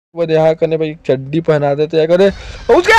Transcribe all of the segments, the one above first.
वो यहाँ करने भाई चड्डी पहना देते हैं करे उसका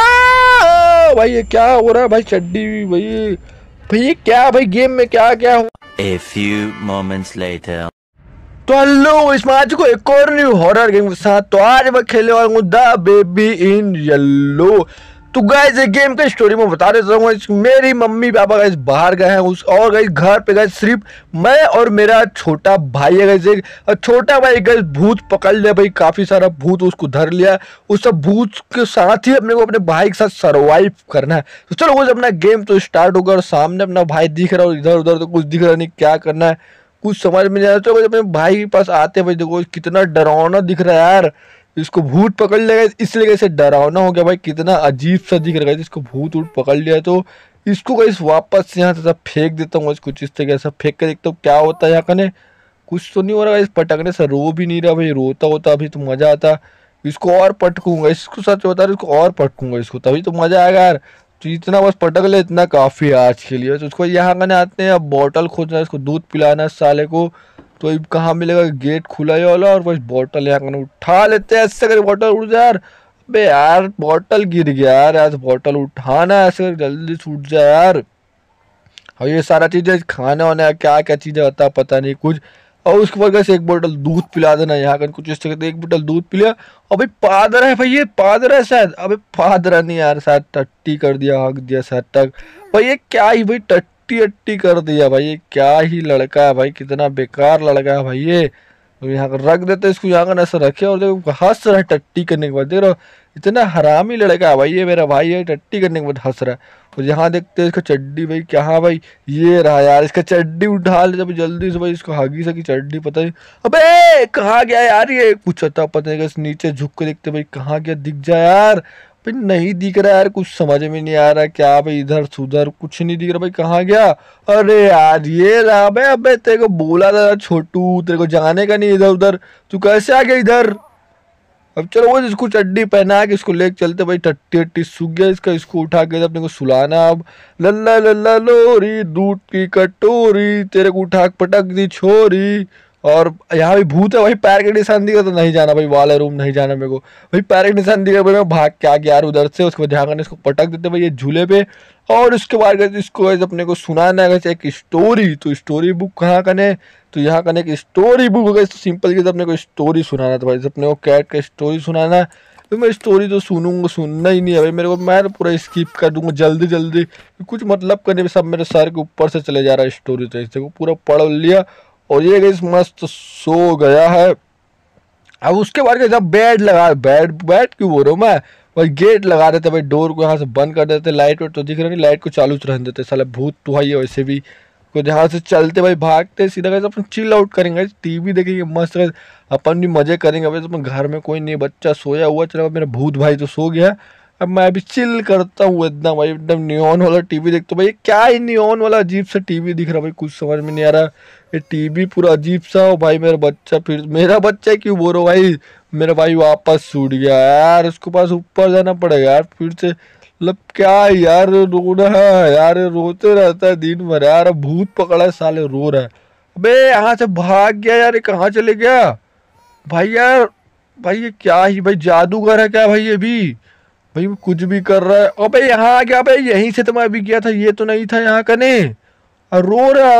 भाई। ये क्या हो रहा है भाई? चड्डी भाई भाई ये क्या भाई? गेम में क्या क्या हो? A few moments later. तो हेलो, इसमें आज को एक और न्यू हॉरर गेम के साथ। तो आज मैं खेलने वाला हूँ द बेबी इन येलो। तो गाइस ये गेम का स्टोरी मैं बता देता हूँ। मेरी मम्मी पापा गाइस बाहर गए हैं उस और गाइस घर पे गाइस सिर्फ मैं और मेरा छोटा भाई है गाइस। एक छोटा भाई गाइस भूत पकड़ लिया भाई, काफी सारा भूत उसको धर लिया। उस सब भूत के साथ ही अपने को अपने भाई के साथ सरवाइव करना है। तो चलो वो अपना गेम तो स्टार्ट होगा। और सामने अपना भाई दिख रहा है और इधर उधर तो कुछ दिख रहा नहीं, क्या करना है कुछ समझ में नहीं आ रहा। तो अपने भाई के पास आते भाई देखो कितना डरावना दिख रहा है यार। इसको भूत पकड़ लेगा इसलिए कैसे डरावना हो गया भाई, कितना अजीब सा दिख रहा है। इसको भूत वूत पकड़ लिया है तो इसको कैसे वापस यहाँ से सब फेंक देता हूँ। कुछ इस तरीके से फेंक के देखता हूँ क्या होता है यहाँ कने। कुछ तो नहीं हो रहा है, इस पटकने से रो भी नहीं रहा भाई। रोता होता अभी तो मजा आता। इसको और पटकूंगा, इसको सच होता है इसको और पटकूंगा इसको, तभी तो मजा आएगा यार। तो इतना बस पटक ले, इतना काफी है आज के लिए। तो उसको यहाँ करने आते हैं। अब बॉटल खोजना है, इसको दूध पिलाना है साले को। तो अब कहाँ मिलेगा? गेट खुला ही वाला और बस बॉटल यहाँ करने उठा लेते हैं। ऐसे करके बॉटल उड़ जाए यार। अबे यार बॉटल गिर गया यार, ऐसे बॉटल उठाना है ऐसे जल्दी से उठ जाए यार। और ये सारा चीजें खाना वाना क्या क्या चीजें होता है पता नहीं कुछ। और उसके बाद कैसे एक बोतल दूध पिला देना यहाँ कर कुछ इस तरह। एक बोतल दूध पिला। और भाई पादर है भाई, ये पादर है शायद। अबे पादर नहीं यार, शायद टट्टी कर दिया, हक दिया शायद तक। भाई ये क्या ही भाई टट्टी अट्टी कर दिया भाई। ये क्या ही लड़का है भाई, कितना बेकार लड़का है भाई ये। तो यहाँ पर रख देते इसको, यहाँ का ऐसा रखे और देखो हंस रहा है टट्टी करने के बाद। देख रहा हो इतना हरामी लड़का है भाई ये मेरा भाई है। टट्टी करने के बाद हंस रहा है। और यहाँ देखते हैं इसका चड्डी भाई, क्या भाई ये रहा यार। इसका चड्डी उठा ले जब जल्दी से भाई, इसको हगी सकी चड्डी पता नहीं। अबे कहाँ गया यार ये? कुछ आता पता नहीं। नीचे झुक के देखते भाई कहाँ गया, दिख जा यार भाई। नहीं दिख रहा यार, कुछ समझ में नहीं आ रहा क्या भाई। इधर सुधर कुछ नहीं दिख रहा भाई, कहाँ गया? अरे यार ये रहा भाई। अबे तेरे को बोला था छोटू तेरे को जाने का नहीं इधर उधर, तू कैसे आ गया इधर? अब चलो वो इसको चड्डी पहना के इसको लेके चलते भाई। टट्टी अट्टी सूख गया इसका, इसको उठा के अपने को सुलाना। अब लल्ला लल्ला लोरी दूध की कटोरी, तेरे को उठा के पटक दी छोरी। और यहाँ भी भूत है भाई, पैर के निशान दिखा तो नहीं जाना भाई, वाला रूम नहीं जाना मेरे को भाई। पैर के निशान दिखा भाई, मैं भाग के आ गया यार उधर से। उसके बाद ध्यान करने इसको पटक देते भाई ये झूले पे। और उसके बाद इसको अपने को सुनाना है एक स्टोरी। तो स्टोरी बुक कहाँ कने? तो यहाँ करने की स्टोरी बुक हो गई। तो सिंपल की अपने को स्टोरी सुनाना था भाई, अपने को कैट का स्टोरी सुनाना है। तो मैं स्टोरी तो सुनूंगा, सुनना ही नहीं है भाई मेरे को। मैं तो पूरा स्किप कर दूंगा जल्दी जल्दी, कुछ मतलब करने में सब मेरे सर के ऊपर से चले जा रहा है स्टोरी। तो इसको पूरा पढ़ लिया और ये गई मस्त सो गया है। अब उसके बाद जब बेड लगा, बेड बेड क्यों बोल रहा हूँ मैं भाई, गेट लगा देते भाई, डोर को यहाँ से बंद कर देते। लाइट वाइट तो दिख रहा नहीं, लाइट को चालू रहने देते। साला भूत तो है वैसे भी। को यहाँ से चलते भाई भागते सीधा कैसे अपन चिल आउट करेंगे, टीवी देखेंगे मस्त। अपन भी मजे करेंगे भाई। तो घर में कोई नहीं, बच्चा सोया हुआ चला, मेरा भूत भाई तो सो गया। अब मैं अभी चिल करता हूँ एकदम भाई, एकदम नियॉन वाला टीवी देखता हूँ भाई। क्या ही नियॉन वाला अजीब सा टीवी दिख रहा भाई, कुछ समझ में नहीं आ रहा। ये टीवी पूरा अजीब सा हो भाई। मेरा बच्चा फिर, मेरा बच्चा क्यों बोल रहा भाई, मेरा भाई वापस छूट गया यार। उसके पास ऊपर जाना पड़ेगा यार फिर से। मतलब क्या यार रोना है यार, रोते रहता है दिन भर यार। भूत पकड़ा है साले, रो रहा है। अबे यहाँ से भाग गया यार, ये कहाँ चले गया भाई यार? भाई ये क्या ही भाई जादूगर है क्या भाई? ये भी भाई कुछ भी कर रहा है। अबे यहाँ आ गया भाई, यहीं से तो मैं अभी गया था, ये तो नहीं था यहाँ कने। और रो रहा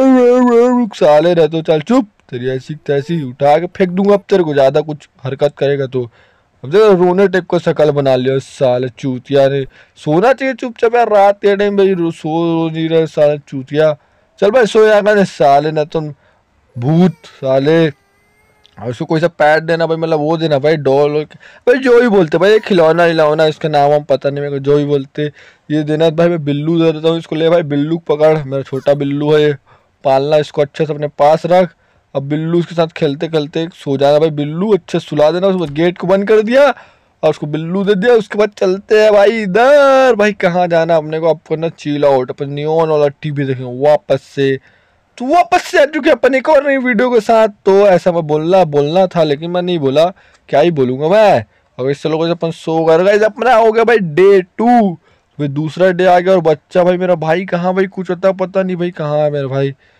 है साले रह। तो चल चुप, तेरी ऐसी तैसी उठा के फेंक दूंगा अब तेरे को, ज्यादा कुछ हरकत करेगा तो। अब देखो रोने टाइप का शकल बना लिया साले चूतिया ने। सोना चाहिए चुपचाप यार, रात के टाइम भाई सो नहीं रहे साले चूतिया। चल भाई सो जाएगा साले, ना तुम भूत साले। और उसको कोई सा पैड देना भाई, मतलब वो देना भाई डॉल भाई, जो ही बोलते भाई खिलौना हिलौना, इसका नाम हम पता नहीं मेरे को, जो ही बोलते ये देना भाई। मैं बिल्लू दे देता हूँ इसको, ले भाई बिल्लू पकड़, मेरा छोटा बिल्लू है ये, पालना इसको अच्छे से अपने पास रख। अब बिल्लू उसके साथ खेलते खेलते सो जाना भाई। बिल्लू अच्छे सुला देना, उसके बाद गेट को बंद कर दिया और उसको बिल्लू दे दिया। उसके बाद चलते हैं भाई इधर। भाई कहाँ जाना अपने को? अब करना चिल आउट, अपन नियॉन वाला टीवी देखेंगे वापस से। तो वापस से आ चुके अपन एक और नई वीडियो के साथ। तो ऐसा मैं बोलना था लेकिन मैं नहीं बोला, क्या ही बोलूंगा मैं। अब इस लोगों से अपन सो कर गए, अपना हो गया भाई डे 2। भाई दूसरा डे आ गया और बच्चा भाई मेरा भाई कहाँ भाई, कुछ होता पता नहीं भाई कहाँ है मेरा भाई।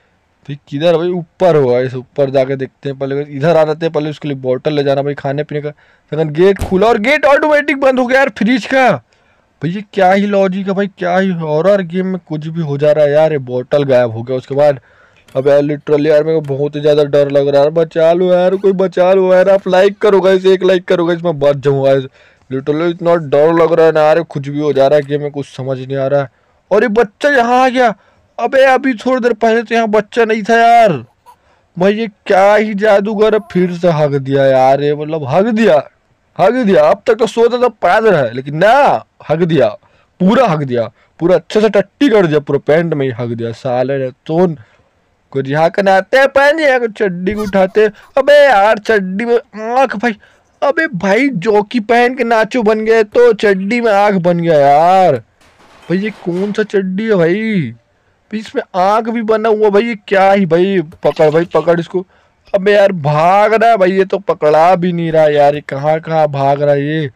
तो किधर भाई? ऊपर होगा, इस ऊपर जाके देखते हैं पहले। इधर आ जाते हैं पहले, उसके लिए बोतल ले जाना भाई खाने पीने का। अगर गेट खुला और गेट ऑटोमेटिक बंद हो गया यार फ्रिज का। भाई ये क्या ही लॉजिक है भाई, क्या ही हॉरर गेम में कुछ भी हो जा रहा है यार। ये बोतल गायब हो गया उसके बाद। अब यार लिटरली यार मेरे को बहुत ही ज्यादा डर लग रहा है। बचा लो यार, कोई बचा लो यार। आप लाइक करोगे इसे, एक लाइक करोगे इसमें बच जाऊंगा। लिटरली इतना डर लग रहा है ना यार, कुछ भी हो जा रहा है गेम में, कुछ समझ नहीं आ रहा है। और ये बच्चा यहाँ आ गया। अबे अभी थोड़ी देर पहले तो यहाँ बच्चा नहीं था यार। भाई ये क्या ही जादूगर है, फिर से हक दिया यार। ये मतलब हक दिया, हक दिया। अब तक तो सोता था पैदल है, लेकिन ना, हक दिया, पूरा हक दिया। पूरा अच्छे से टट्टी कर दिया, पूरा पैंट में ही हक दिया साले ने। तो कुछ यहाँ का नाते हैं पहन यहाँ चड्डी को उठाते। अबे यार चड्डी में आंख भाई। अबे भाई जॉकी पहन के नाचो बन गए तो चड्डी में आंख बन गया यार। भाई ये कौन सा चड्डी है भाई? इसमें आंख भी बना हुआ भाई। ये क्या ही भाई? पकड़ भाई पकड़ इसको। अबे यार भाग रहा है भाई, ये तो पकड़ा भी नहीं रहा यार। ये कहाँ कहाँ भाग रहा है ये?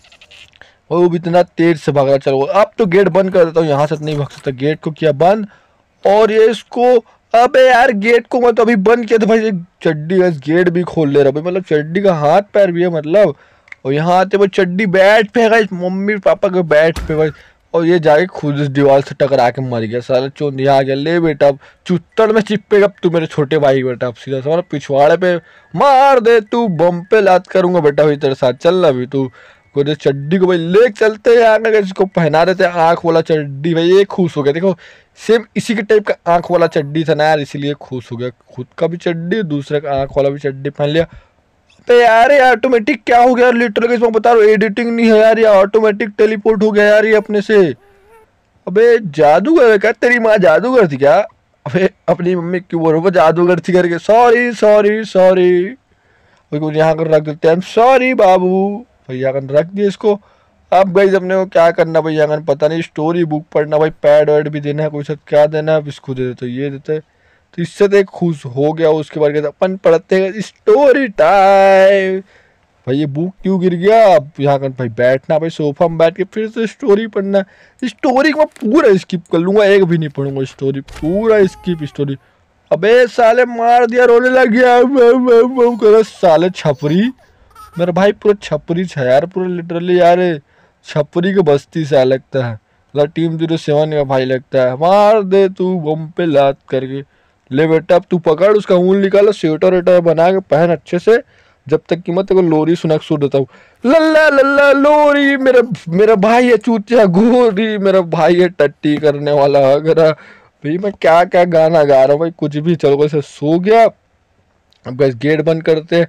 वो भी इतना तेज से भाग रहा है। चलो अब तो गेट बंद कर देता हूँ, यहाँ से नहीं भाग सकता। गेट को किया बंद और ये इसको। अबे यार गेट को मैं तो अभी बंद किया था भाई। ये चड्डी का गेट भी खोल ले रहा भाई, मतलब चड्डी का हाथ पैर भी है मतलब। और यहाँ आते वो चड्डी बैठ पे है, मम्मी पापा के बैठ पे भाई। और ये जाके खुद इस दीवार से टकरा के मर गया साला। चोन यहाँ आ गया। ले बेटा अब चुत्तड़ में चिपकेगा तू मेरे छोटे भाई बेटा। अब सीधा सा पिछवाड़े पे मार दे तू, बम पे लात करूंगा बेटा भाई तेरे साथ। चल अभी तू को चड्डी को भाई ले चलते हैं आगे, इसको पहना देते हैं आंख वाला चड्डी भाई। ये खुश हो गया, देखो सेम इसी के टाइप का आंख वाला चड्डी था ना यार, इसीलिए खुश हो गया। खुद का भी चड्डी, दूसरे का आंख वाला भी चड्डी पहन लिया। तो यार ये ऑटोमेटिक क्या हो गया लिटरली, इसमें बता रहा हूँ एडिटिंग नहीं है यार। ये ऑटोमेटिक टेलीपोर्ट हो गया यार ये अपने से। अबे जादूगर क्या? तेरी माँ जादूगर थी क्या? अबे अपनी मम्मी क्यों बोल रहे हो जादूगर थी करके? Sorry sorry sorry. यहाँ कर रख देते हैं, सॉरी बाबू। भैया कर रख दिया इसको। अब भाई अपने को क्या करना भैया कर पता नहीं। स्टोरी बुक पढ़ना भाई, पैड वैड भी देना है, कुछ क्या देना है। अब इसको दे देते, ये देते तो इससे तो एक खुश हो गया। उसके बाद अपन पढ़ते हैं स्टोरी टाइम। भाई ये बुक क्यों गिर गया? अब यहाँ कर भाई बैठना भाई, सोफा में बैठ के फिर से स्टोरी पढ़ना। स्टोरी को मैं पूरा स्किप कर लूंगा, एक भी नहीं पढ़ूंगा स्टोरी, पूरा स्किप स्टोरी। अबे साले मार दिया, रोने लग गया साले छपरी। मेरा भाई पूरा छपरी है यार, पूरा लिटरली यार छपरी के बस्ती सा लगता है। मतलब टीम 07 का भाई लगता है। मार दे तू बम पे लात करके। ले बेटा अब तू पकड़, उसका ऊन निकालो, स्वेटर वेटर बना के पहन अच्छे से। जब तक कि मैं तेरे को लोरी सुना सुन देता हूँ। लल्ला लल्ला लोरी, मेरा भाई है चूतिया गोरी, मेरा भाई है टट्टी करने वाला अगर। भाई मैं क्या क्या गाना गा रहा हूँ भाई, कुछ भी। चलो वैसे सो गया। अब बस गेट बंद करते।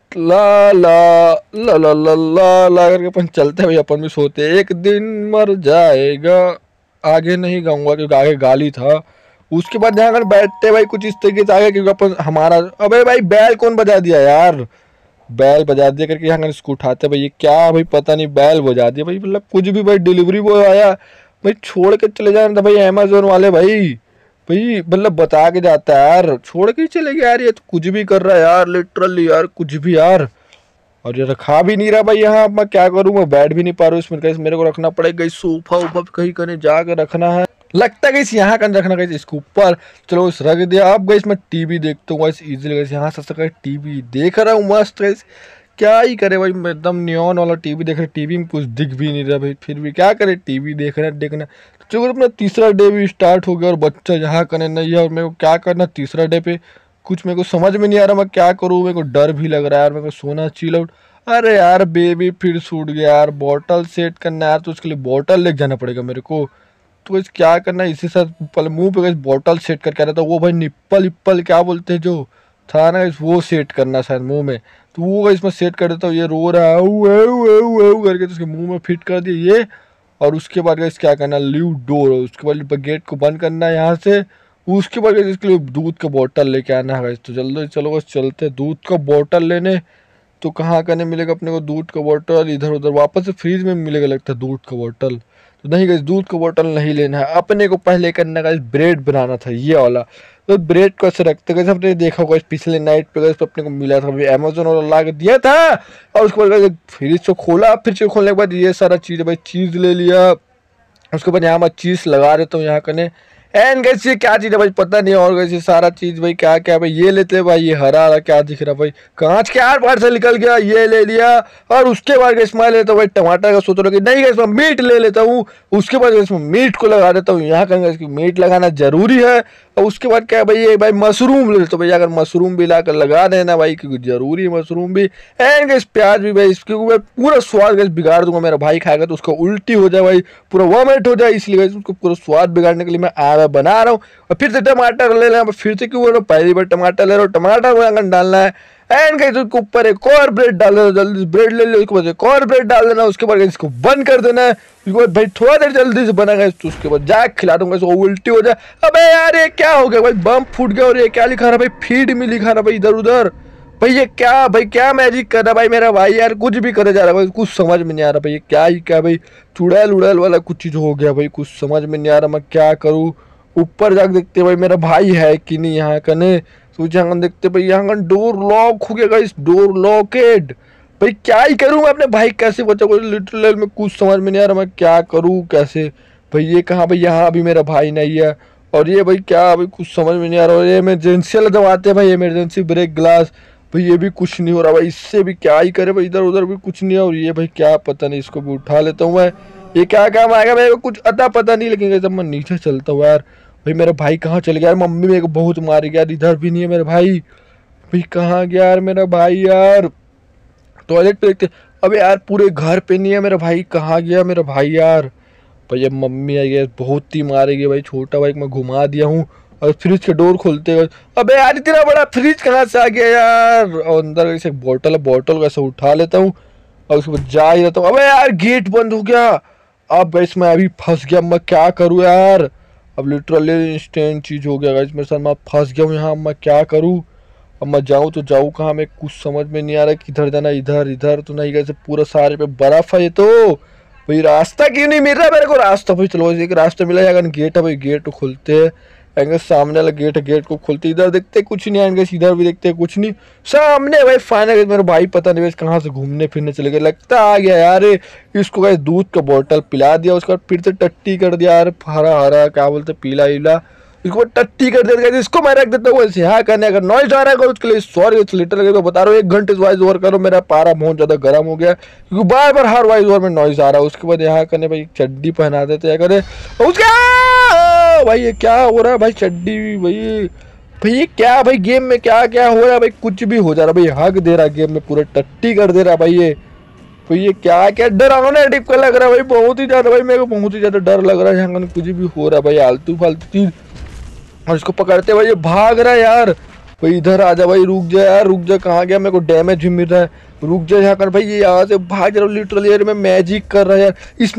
ला ला ला ला ला ला ला करके अपन चलते भाई। अपन भी सोते एक दिन मर जाएगा। आगे नहीं गाऊंगा क्योंकि आगे गाली था। उसके बाद यहाँ कर बैठते भाई कुछ इस तरीके से आगे, क्योंकि अपन हमारा। अबे भाई बैल कौन बजा दिया यार? बैल बजा दिया करके यहाँ इसको उठाते भाई। ये क्या भाई पता नहीं, बैल बजा दिया भाई। मतलब कुछ भी भाई, डिलीवरी बॉय आया भाई, छोड़ के चले जाना था भाई अमेजोन वाले भाई। भाई मतलब बता के जाता है यार, छोड़ के ही चले गया यार। ये तो कुछ भी कर रहा है यार लिटरली यार, कुछ भी यार। और ये रखा भी नहीं रहा भाई यहाँ। मैं क्या करूँ, मैं बैठ भी नहीं पा रहा हूँ इसमें। मेरे को रखना पड़ेगा सोफा ऊपर कहीं कहीं जाकर रखना है लगता है। इस यहाँ कहीं रखना गई इसके ऊपर। चलो इस रख दिया। अब गई इसमें टीवी देखता हूँ इजीली गई यहाँ से टीवी देख रहा हूँ मस्त। क्या ही करे भाई, एकदम नियॉन वाला टीवी देख रहे। टीवी में कुछ दिख भी नहीं रहा भाई, फिर भी क्या करे, टीवी देख रहे देखना। चलो अपना तीसरा डे भी स्टार्ट हो गया और बच्चा यहाँ करने नहीं है। और मेरे को क्या करना तीसरा डे पे, कुछ मेरे को समझ में नहीं आ रहा मैं क्या करूँ। मेरे को डर भी लग रहा है यार, मेरे को सोना चिल आउट। अरे यार बेबी फिर छूट गया यार। बॉटल सेट करना है यार, तो उसके लिए बॉटल लेके जाना पड़ेगा मेरे को। तो इस क्या करना है, इसी साथ पहले मुंह पे बॉटल सेट करके आ रहा था। वो भाई निप्पल इप्पल क्या बोलते हैं जो था ना, वो सेट करना शायद मुंह में। तो वो इसमें सेट कर देता हूँ। ये रो रहा है करके, तो उसके मुंह में फिट कर दिया ये। और उसके बाद क्या करना, लीव डोर। उसके बाद गेट को बंद करना है यहाँ से। उसके बाद इसके लिए दूध का बॉटल लेके आना है। तो जल्दी चलो बस चलते दूध का बॉटल लेने। तो कहाँ करने मिलेगा अपने को दूध का बॉटल? इधर उधर वापस से फ्रीज में मिलेगा लगता है दूध का बॉटल। तो नहीं गई दूध का बॉटल नहीं लेना है अपने को। पहले करना का ब्रेड बनाना था ये वाला। तो ब्रेड को ऐसे रखते गए, सबने देखा होगा पिछले नाइट पे गए तो अपने को मिला था अमेजोन वाला ला के दिया था। और उसके बाद फ्रिज को खोला, फ्रिज को खोलने के बाद ये सारा चीज़ भाई चीज़ ले लिया। उसके बाद यहाँ मैं चीज़ लगा देता हूँ यहाँ करने। एंड गाइस ये क्या चीज है भाई पता नहीं। और गाइस ये सारा चीज भाई क्या क्या भाई ये लेते हैं भाई। ये हरा हरा क्या दिख रहा भाई, कांच के आर पार से निकल गया, ये ले लिया। और उसके बाद गाइस मैं लेता हूँ भाई टमाटर का, सोच रहा कि नहीं गाइस मैं मीट ले लेता हूँ। उसके बाद गाइस मैं मीट को लगा देता हूँ यहाँ का, मीट लगाना जरूरी है। और उसके बाद क्या भाई ये भाई मशरूम ले लेता हूँ भाई, अगर मशरूम भी लाकर लगा देना भाई क्योंकि जरूरी है मशरूम भी। एंड गाइस प्याज भी भाई, इसके ऊपर पूरा स्वाद गाइस बिगाड़ दूंगा। मेरा भाई खाएगा तो उसको उल्टी हो जाए भाई, पूरा वॉमिट हो जाए, इसलिए गाइस उसको पूरा स्वाद बिगाड़ने के लिए मैं आया बना रहा हूँ। और फिर से टमाटर ले लेना, फिर से क्यों पहली बार टमाटर ले रहा हूँ, टमाटर को डालना है। एंड गाइस उसके ऊपर एक और ब्रेड डाल देना, जल्दी ब्रेड ले लो, उसके बाद एक और ब्रेड डाल देना। उसके बाद इसको बंद कर देना है। उसके बाद भाई थोड़ा देर जल्दी से बना गया तो उसके बाद जाके खिला दूंगा इसको, उल्टी हो जाए। अबे यार ये क्या हो गया भाई, बम फूट गया। और ये क्या लिखा रहा भाई, फीड में लिखा रहा भाई इधर उधर। भाई ये क्या भाई, क्या मैजिक कर रहा भाई मेरा भाई यार, कुछ भी करे जा रहा भाई, कुछ समझ में नहीं आ रहा भाई। ये क्या ही क्या भाई, चुड़ैल उड़ैल वाला कुछ चीज हो गया भाई, कुछ समझ में नहीं आ रहा मैं क्या करूँ। ऊपर जाके देखते भाई मेरा भाई है कि नहीं यहाँ कने, सोच यहाँ देखते भाई यहाँ का डोर लॉक हो गया गाइस, डोर लॉकेड। भाई क्या ही करूँ मैं अपने भाई, कैसे बचा को लिटरल में कुछ समझ में नहीं आ रहा मैं क्या करूँ कैसे। भाई ये कहाँ भाई, यहाँ भी मेरा भाई नहीं है। और ये भाई क्या भाई कुछ समझ में नहीं आ रहा। और ये इमरजेंसी वाला दबाते हैं भाई, इमरजेंसी ब्रेक ग्लास, भाई ये भी कुछ नहीं हो रहा भाई, इससे भी क्या ही करे भाई, इधर उधर भी कुछ नहीं है। और ये भाई क्या पता नहीं, इसको भी उठा लेता हूँ मैं, ये क्या काम आएगा मेरे को कुछ अता पता नहीं। लेकिन जब मैं नीचे चलता हूँ यार, भाई मेरा भाई कहाँ चल गया यार, मम्मी मेरे को बहुत मारी गया, इधर भी नहीं है मेरा भाई। भाई कहाँ गया यार मेरा भाई यार, टॉयलेट पे देखते। अबे यार पूरे घर पे नहीं है मेरा भाई, कहाँ गया मेरा भाई यार। भाई अब मम्मी आई है, बहुत ही मारेगी भाई। छोटा भाई मैं घुमा दिया हूँ और फ्रिज के डोर खोलते हुए, अबे यार इतना बड़ा फ्रिज कहाँ से आ गया यार। और अंदर ऐसे बॉटल है, बॉटल कैसे उठा लेता हूँ और उसके बाद जा ही रहता हूँ। अबे यार गेट बंद हो गया, अब गाइस मैं अभी फंस गया, मैं क्या करूँ यार। अब लिटरली इंस्टेंट चीज हो गया गाइस मेरे साथ, मैं फंस गया हूँ यहाँ, मैं क्या करूँ। अब मैं जाऊँ तो जाऊँ कहाँ, मैं कुछ समझ में नहीं आ रहा किधर जाना। इधर इधर तो नहीं, कैसे पूरा सारे पे बर्फ है ये तो। भाई रास्ता क्यों नहीं मिल रहा मेरे को, रास्ता भाई चलो एक रास्ता मिला है, गेट है भाई, गेट को खोलते हैं। एंगे सामने वाला गेट है, गेट को खोलते, इधर देखते कुछ नहीं आएंगे, इधर भी देखते कुछ नहीं, सामने भाई फाइनल मेरा भाई पता नहीं कहाँ से घूमने फिरने चले गए, लगता आ गया यार। इसको गाइस दूध का बोतल पिला दिया, उसके बाद फिर से टट्टी कर दिया यार, हरा हरा क्या बोलते पीला वीला, इसको टट्टी कर देते। इसको मैं रख देता हूँ यहाँ करने, अगर नॉइज आ रहा है उसके लिए सॉरी, लिटरली मैं बता रहा हूँ 1 घंटे से वॉइस ओवर करो, मेरा पारा बहुत ज्यादा गर्म हो गया क्योंकि बार बार हर वॉइस ओवर में नॉइज आ रहा है। उसके बाद यहाँ करने भाई चड्डी पहना देते करे उसका, भाई ये क्या हो रहा है भाई, चड्डी भाई, भाई ये क्या भाई गेम में क्या क्या हो रहा है भाई, कुछ भी हो जा रहा है भाई, हक दे रहा है गेम में, पूरे टट्टी कर दे रहा है भाई ये। भाई ये क्या क्या डरावना टाइप का लग रहा है भाई, बहुत ही ज्यादा भाई, मेरे को बहुत ही ज्यादा डर लग रहा है। यहाँ कुछ भी हो रहा है भाई, आलतू फालतू चीज। और इसको पकड़ते भाई ये भाग रहा है यार, भाई इधर आ जा भाई, रुक जा यार, रुक जा, कहाँ गया, मेरे को डैमेज भी मिल रहा है, रुक जा यहाँ कर भाई, ये यहाँ से भाग रहा है लिटरली यार, मैं मैजिक कर रहा है यार, इस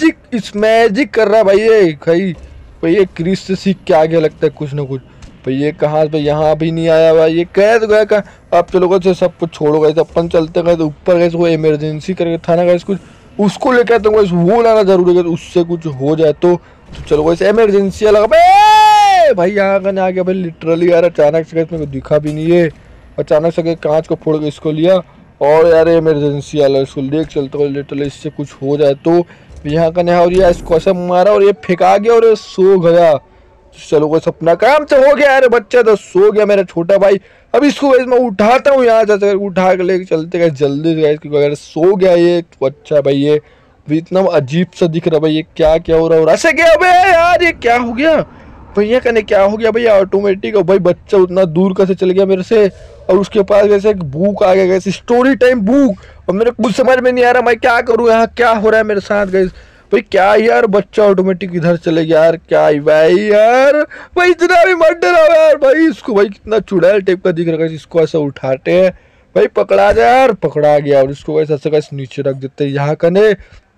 मैजिक कर रहा है भाई ये भाई ये क्रिस से सीख के आ गया लगता है कुछ ना कुछ। भाई ये कहाँ भाई, यहाँ भी नहीं आया भाई, ये कह तो गया कहाँ। आप चलो गए सब कुछ छोड़ो गए, अपन चलते गए तो ऊपर गए, वो इमरजेंसी करके था ना गए कुछ, उसको लेकर तो गए वो लाना जरूरी है, उससे कुछ हो जाए तो चलो गए इमरजेंसी लगा भाई। यहाँ का आ गया भाई लिटरली यार, अचानक से मेरे को दिखा भी नहीं है, अचानक से कांच को फोड़ के इसको लिया और यार इमरजेंसी वाला इसको लेके चलते हुए लिटरली, इससे कुछ हो जाए तो। यहाँ का नया और ये इसको ऐसा मारा और ये फेंका गया और ये सो गया। चलो कोई सपना काम से हो गया यार, बच्चा तो सो गया मेरा छोटा भाई। अब इसको मैं उठाता हूँ यहाँ से, उठा के लेके चलते गए जल्दी से, अगर सो गया ये तो अच्छा भाई। ये इतना अजीब सा दिख रहा भाई, ये क्या क्या हो रहा है, और ऐसे क्या यार, ये क्या हो गया भैया कने, क्या हो गया भैया ऑटोमेटिक। भाई बच्चा उतना दूर कैसे चल गया मेरे से, और उसके पास वैसे एक बुक आ गया, वैसे स्टोरी टाइम बुक, और मेरे कुछ समझ में नहीं आ रहा मैं क्या करूँ, यहाँ क्या हो रहा है मेरे साथ गए भाई, क्या यार बच्चा ऑटोमेटिक इधर चले गया यार, क्या भाई यार, भाई इतना भी मत डराओ यार भाई। इसको भाई कितना चुड़ैल टाइप का दिख रहा है, इसको ऐसा उठाते हैं भाई, पकड़ा जाए यार, पकड़ा गया, और इसको वैसे ऐसे नीचे रख देते हैं यहाँ कने,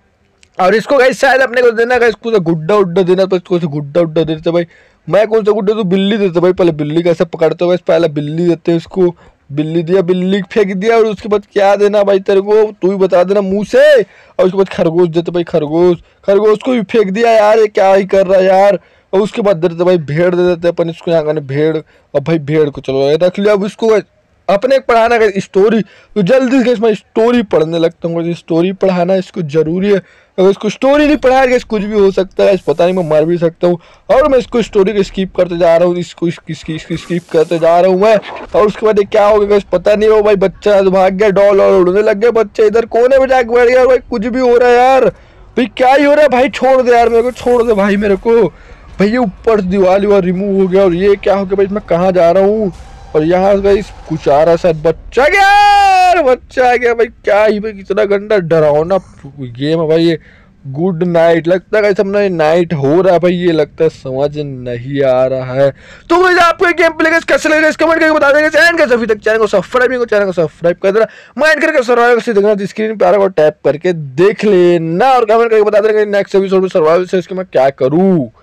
और इसको गाइस शायद अपने को देना गाइस कुछ गुड्डा उड्डा देना, तो इसको गुड्डा उड्डा देते भाई। मैं कौन सा गुड्डा, तो बिल्ली देते भाई, पहले बिल्ली कैसे पकड़ते हो, पहले बिल्ली देते हैं इसको, बिल्ली दिया, बिल्ली फेंक दिया, और उसके बाद क्या देना भाई तेरे को, तू ही बता देना मुंह से। और उसके बाद खरगोश देते भाई, खरगोश को भी फेंक दिया यार, ये क्या ही कर रहा है यार। और उसके बाद देते भाई भेड़ दे देते अपन इसको, यहाँ का भेड़, और भाई भेड़ को चलो रख लिया। अब इसको अपने पढ़ाना का स्टोरी, तो जल्दी से मैं स्टोरी पढ़ने लगता हूँ। स्टोरी पढ़ाना इसको जरूरी है, अगर इसको स्टोरी नहीं पढ़ाया गया कुछ भी हो सकता है, पता नहीं मैं मर भी सकता हूँ। और मैं इसको स्टोरी को स्किप करते जा रहा हूँ, इसको स्किप करते जा रहा हूँ मैं। और उसके बाद क्या हो गया पता नहीं हो भाई, बच्चा भाग गया, डॉल और उड़ने लग गया बच्चा, इधर कोने में जाके बैठ गया भाई, कुछ भी हो रहा है यार भाई, क्या ही हो रहा है भाई, छोड़ दे यार मेरे को, छोड़ दे भाई मेरे को भाई। ये ऊपर दीवार रिमूव हो गया, और ये क्या हो गया भाई, मैं कहाँ जा रहा हूँ। और यहाँ भाई कुछ आ रहा, शायद बच्चा गया, बच्चा आ गया भाई, क्या ही भाई कितना गंदा डरावना गेम है भाई ये। गुड नाइट, लगता है सबने नाइट हो रहा है भाई, ये लगता है समझ नहीं आ रहा है। तो भाई आपको ये गेम प्ले कैसे लगेगा कमेंट करके बता देंगे। चैनल का अभी तक चैनल को सब्सक्राइब कर देना, माइंड करके सर्वाइवल से देखना, स्क्रीन पे आ रहा है टैप करके देख लेना, और कमेंट करके बता देंगे नेक्स्ट एपिसोड में सर्वाइवल से इसके मैं क्या करूँ।